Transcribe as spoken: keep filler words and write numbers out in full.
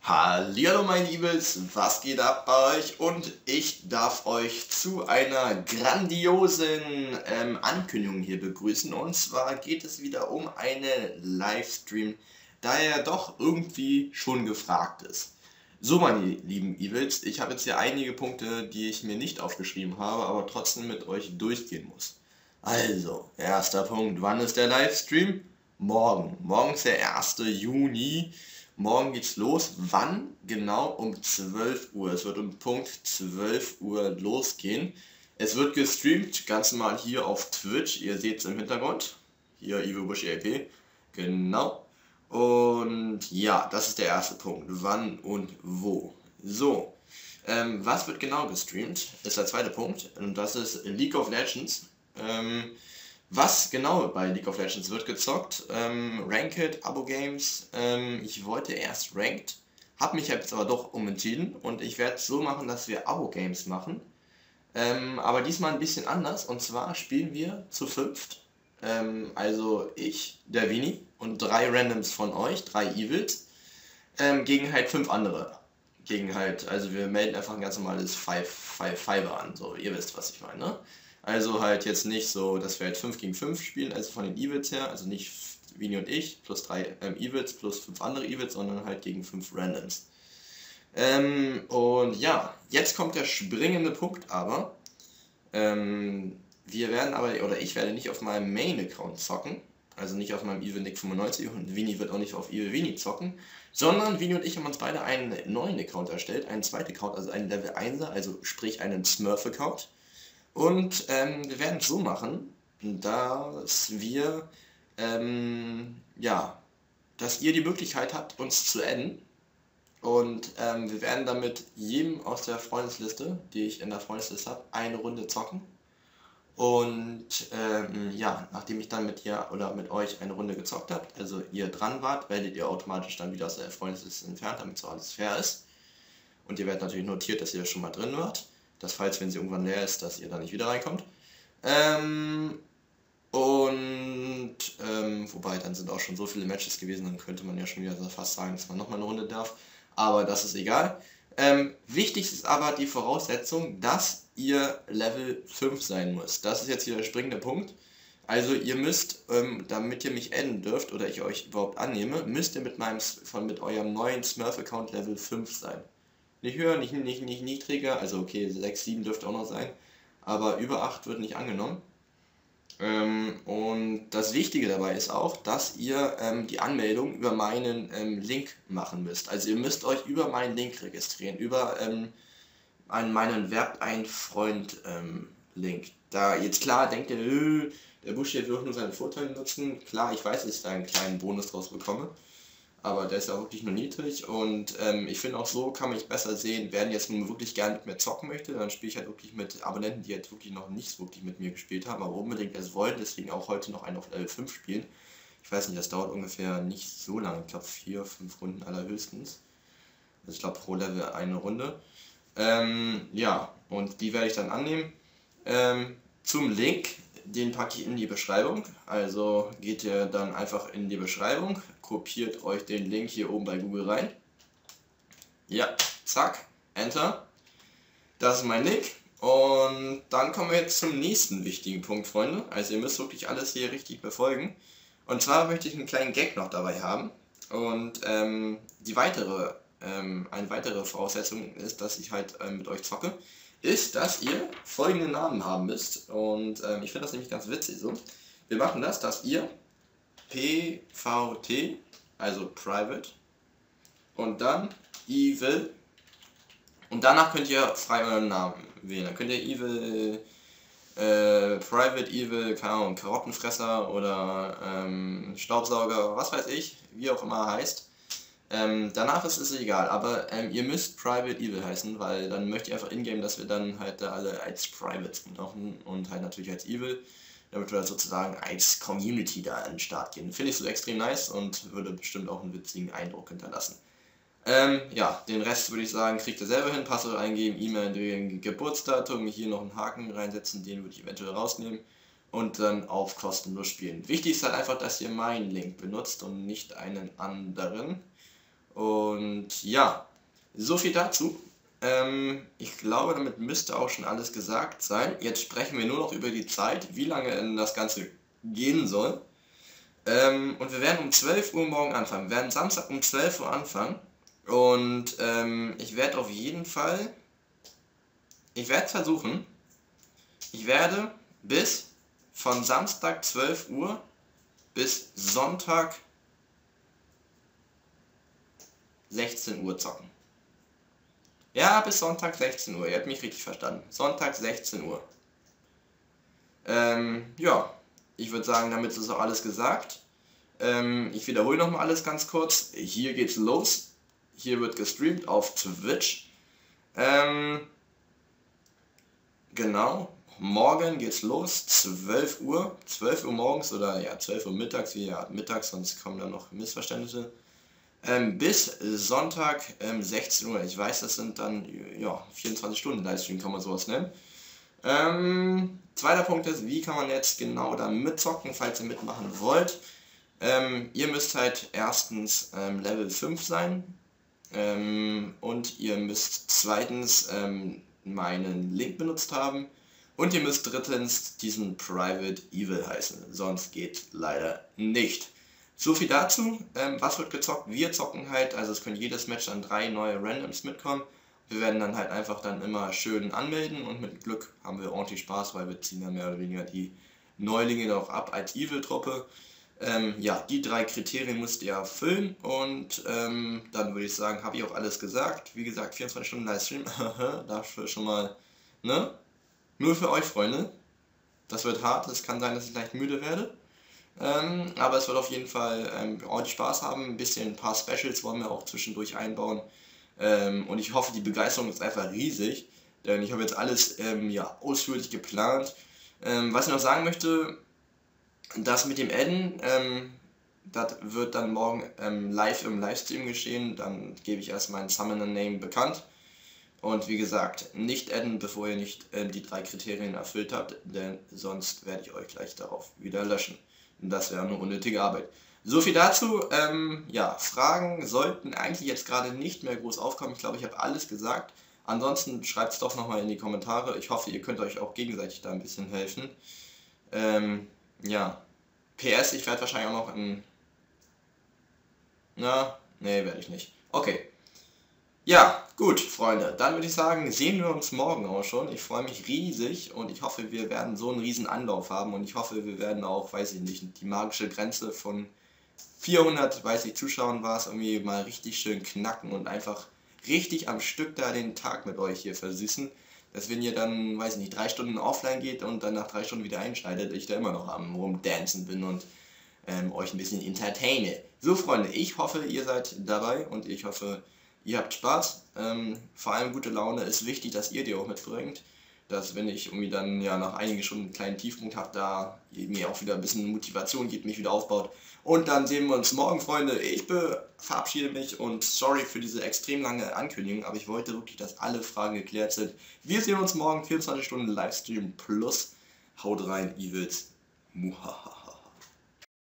Hallihallo meine Liebes, was geht ab bei euch? Und ich darf euch zu einer grandiosen ähm, Ankündigung hier begrüßen. Und zwar geht es wieder um einen Livestream, da er doch irgendwie schon gefragt ist. So meine lieben Evils, ich habe jetzt hier einige Punkte, die ich mir nicht aufgeschrieben habe, aber trotzdem mit euch durchgehen muss. Also, erster Punkt, wann ist der Livestream? Morgen. Morgen ist der erste Juni. Morgen geht's los. Wann? Genau um zwölf Uhr. Es wird um Punkt zwölf Uhr losgehen. Es wird gestreamt, ganz normal hier auf Twitch. Ihr seht es im Hintergrund. Hier Ivo Busch E L P. Genau. Und ja, das ist der erste Punkt. Wann und wo. So. Ähm, was wird genau gestreamt? Ist der zweite Punkt. Und das ist League of Legends. Ähm, Was genau bei League of Legends wird gezockt? Ähm, Ranked, Abo-Games. Ähm, ich wollte erst Ranked, habe mich jetzt aber doch umentschieden und ich werde es so machen, dass wir Abo-Games machen. Ähm, aber diesmal ein bisschen anders, und zwar spielen wir zu fünft. Ähm, also ich, der Vini und drei Randoms von euch, drei Evils, ähm, gegen halt fünf andere. Gegen halt, also wir melden einfach ein ganz normales five five an, so, ihr wisst, was ich meine, ne? Also halt jetzt nicht so, dass wir halt fünf gegen fünf spielen, also von den Evils her, also nicht Vini und ich, plus drei ähm, Evils, plus fünf andere Evils, sondern halt gegen fünf Randoms. Ähm, und ja, jetzt kommt der springende Punkt aber. Ähm, wir werden aber, oder ich werde nicht auf meinem Main-Account zocken, also nicht auf meinem EvilNick fünfundneunzig, und Vini wird auch nicht auf EvilVini zocken, sondern Vini und ich haben uns beide einen neuen Account erstellt, einen zweiten Account, also einen Level einser, also sprich einen Smurf-Account. Und ähm, wir werden es so machen, dass wir, ähm, ja, dass ihr die Möglichkeit habt, uns zu adden. Und ähm, wir werden damit jedem aus der Freundesliste, die ich in der Freundesliste habe, eine Runde zocken. Und ähm, ja, nachdem ich dann mit ihr oder mit euch eine Runde gezockt habt, also ihr dran wart, werdet ihr automatisch dann wieder aus der Freundesliste entfernt, damit so alles fair ist. Und ihr werdet natürlich notiert, dass ihr schon mal drin wart. Dass falls, wenn sie irgendwann leer ist, dass ihr da nicht wieder reinkommt. Ähm, und, ähm, wobei, dann sind auch schon so viele Matches gewesen, dann könnte man ja schon wieder fast sagen, dass man nochmal eine Runde darf. Aber das ist egal. Ähm, wichtig ist aber die Voraussetzung, dass ihr Level fünf sein müsst. Das ist jetzt hier der springende Punkt. Also ihr müsst, ähm, damit ihr mich adden dürft oder ich euch überhaupt annehme, müsst ihr mit meinem von mit eurem neuen Smurf-Account Level fünf sein. Nicht höher, nicht, nicht, nicht niedriger, also okay, sechs, sieben dürfte auch noch sein, aber über acht wird nicht angenommen. Ähm, und das Wichtige dabei ist auch, dass ihr ähm, die Anmeldung über meinen ähm, Link machen müsst. Also ihr müsst euch über meinen Link registrieren, über ähm, an meinen Werbt ein Freund ähm, Link. Da jetzt klar denkt ihr, äh, der Busch hier wird nur seine Vorteile nutzen. Klar, ich weiß, dass ich da einen kleinen Bonus draus bekomme. Aber der ist ja wirklich nur niedrig und ähm, ich finde auch so kann man mich besser sehen, wer jetzt nun wirklich gerne mit mir zocken möchte, dann spiele ich halt wirklich mit Abonnenten, die halt wirklich noch nicht wirklich mit mir gespielt haben, aber unbedingt es wollen, deswegen auch heute noch einen auf Level fünf spielen. Ich weiß nicht, das dauert ungefähr nicht so lange, ich glaube vier, fünf Runden allerhöchstens. Also ich glaube pro Level eine Runde. Ähm, ja, und die werde ich dann annehmen. Ähm, zum Link, den packe ich in die Beschreibung, also geht ihr dann einfach in die Beschreibung, kopiert euch den Link hier oben bei Google rein. Ja, zack, Enter. Das ist mein Link. Und dann kommen wir jetzt zum nächsten wichtigen Punkt, Freunde. Also ihr müsst wirklich alles hier richtig befolgen. Und zwar möchte ich einen kleinen Gag noch dabei haben. Und ähm, die weitere, ähm, eine weitere Voraussetzung ist, dass ich halt ähm, mit euch zocke, ist, dass ihr folgende Namen haben müsst. Und ähm, ich finde das nämlich ganz witzig so. Wir machen das, dass ihr P V T, also Private, und dann Evil, und danach könnt ihr frei euren Namen wählen. Dann könnt ihr Evil, äh, Private Evil, keine Ahnung, Karottenfresser oder ähm, Staubsauger, was weiß ich, wie auch immer heißt. Ähm, danach ist es egal, aber ähm, ihr müsst Private Evil heißen, weil dann möchte ich einfach ingame, dass wir dann halt da alle als Privates machen und halt natürlich als Evil, damit wir sozusagen als Community da an den Start gehen. Finde ich so extrem nice und würde bestimmt auch einen witzigen Eindruck hinterlassen. Ähm, ja, den Rest würde ich sagen, kriegt ihr selber hin, Passwort eingeben, E-Mail, Geburtsdatum, hier noch einen Haken reinsetzen, den würde ich eventuell rausnehmen und dann auf kostenlos spielen. Wichtig ist halt einfach, dass ihr meinen Link benutzt und nicht einen anderen. Und Und ja, so viel dazu. Ähm, ich glaube, damit müsste auch schon alles gesagt sein. Jetzt sprechen wir nur noch über die Zeit, wie lange denn das Ganze gehen soll. Ähm, und wir werden um zwölf Uhr morgen anfangen. Wir werden Samstag um zwölf Uhr anfangen. Und ähm, ich werde auf jeden Fall, ich werde versuchen, ich werde bis von Samstag zwölf Uhr bis Sonntag sechzehn Uhr zocken. Ja, bis Sonntag sechzehn Uhr, ihr habt mich richtig verstanden. Sonntag sechzehn Uhr. Ähm, ja, ich würde sagen, damit ist auch alles gesagt. Ähm, ich wiederhole nochmal alles ganz kurz. Hier geht's los. Hier wird gestreamt auf Twitch. Ähm, genau. Morgen geht's los, zwölf Uhr. zwölf Uhr morgens oder ja, zwölf Uhr mittags, wie ja, mittags, sonst kommen dann noch Missverständnisse. Ähm, bis Sonntag ähm, sechzehn Uhr. Ich weiß, das sind dann ja, vierundzwanzig Stunden Livestream, kann man sowas nennen. Ähm, zweiter Punkt ist, wie kann man jetzt genau da mitzocken, falls ihr mitmachen wollt. Ähm, ihr müsst halt erstens ähm, Level fünf sein ähm, und ihr müsst zweitens ähm, meinen Link benutzt haben und ihr müsst drittens diesen Private Evil heißen, sonst geht leider nicht. So viel dazu. Ähm, was wird gezockt? Wir zocken halt, also es können jedes Match dann drei neue Randoms mitkommen. Wir werden dann halt einfach dann immer schön anmelden und mit Glück haben wir ordentlich Spaß, weil wir ziehen dann mehr oder weniger die Neulinge noch ab als Evil-Truppe. Ähm, ja, die drei Kriterien müsst ihr erfüllen und ähm, dann würde ich sagen, habe ich auch alles gesagt. Wie gesagt, vierundzwanzig Stunden Livestream, dafür schon mal, ne? Nur für euch, Freunde. Das wird hart, es kann sein, dass ich leicht müde werde. Ähm, aber es wird auf jeden Fall ähm, ordentlich Spaß haben. Ein bisschen ein paar Specials wollen wir auch zwischendurch einbauen. Ähm, und ich hoffe, die Begeisterung ist einfach riesig. Denn ich habe jetzt alles ähm, ja, ausführlich geplant. Ähm, was ich noch sagen möchte, das mit dem Adden, ähm, das wird dann morgen ähm, live im Livestream geschehen. Dann gebe ich erst meinen Summoner-Name bekannt. Und wie gesagt, nicht adden, bevor ihr nicht äh, die drei Kriterien erfüllt habt, denn sonst werde ich euch gleich darauf wieder löschen. Und das wäre eine unnötige Arbeit. So viel dazu. Ähm, ja, Fragen sollten eigentlich jetzt gerade nicht mehr groß aufkommen. Ich glaube, ich habe alles gesagt. Ansonsten schreibt es doch nochmal in die Kommentare. Ich hoffe, ihr könnt euch auch gegenseitig da ein bisschen helfen. Ähm, ja. P S, ich werde wahrscheinlich auch noch ein... Na, nee, werde ich nicht. Okay. Ja, gut, Freunde, dann würde ich sagen, sehen wir uns morgen auch schon. Ich freue mich riesig und ich hoffe, wir werden so einen riesen Anlauf haben und ich hoffe, wir werden auch, weiß ich nicht, die magische Grenze von vierhundert, weiß ich, Zuschauern war es, irgendwie mal richtig schön knacken und einfach richtig am Stück da den Tag mit euch hier versüßen. Dass wenn ihr dann, weiß ich nicht, drei Stunden offline geht und dann nach drei Stunden wieder einschaltet, ich da immer noch am rumdancen bin und ähm, euch ein bisschen entertaine. So, Freunde, ich hoffe, ihr seid dabei und ich hoffe, ihr habt Spaß, ähm, vor allem gute Laune ist wichtig, dass ihr die auch mitbringt, dass wenn ich irgendwie dann ja nach einigen Stunden einen kleinen Tiefpunkt habe, da mir auch wieder ein bisschen Motivation gibt, mich wieder aufbaut. Und dann sehen wir uns morgen, Freunde. Ich verabschiede mich und sorry für diese extrem lange Ankündigung, aber ich wollte wirklich, dass alle Fragen geklärt sind. Wir sehen uns morgen, vierundzwanzig Stunden Livestream plus. Haut rein, Evils. Muhaha.